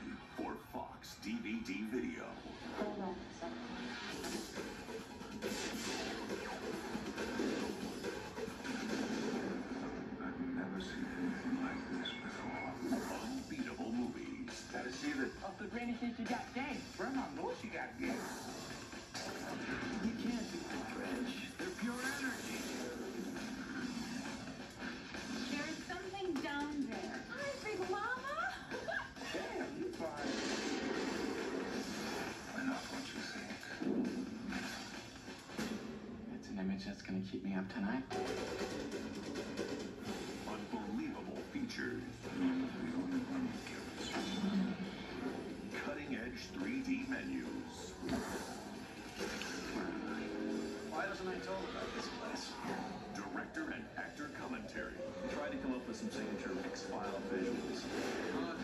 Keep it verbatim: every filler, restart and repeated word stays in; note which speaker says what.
Speaker 1: for Fox D V D Video.
Speaker 2: Hold on a second.
Speaker 3: I've never seen anything like this before.
Speaker 1: Unbeatable movies.
Speaker 3: Gotta see the...
Speaker 4: Oh, the granny says you got game. Grandma knows you got game.
Speaker 3: You can't beat the French. They're pure energy.
Speaker 2: There's something down there. Hi, Big Mama.
Speaker 3: Damn, you fine. Enough what you think.
Speaker 4: It's an image that's gonna keep me up tonight.
Speaker 1: Unbelievable features.
Speaker 3: The only one who kills.
Speaker 1: Cutting edge three D menus.
Speaker 3: Why wasn't I told about this place?
Speaker 1: Director and actor commentary.
Speaker 3: Tried to come up with some signature X-File visuals.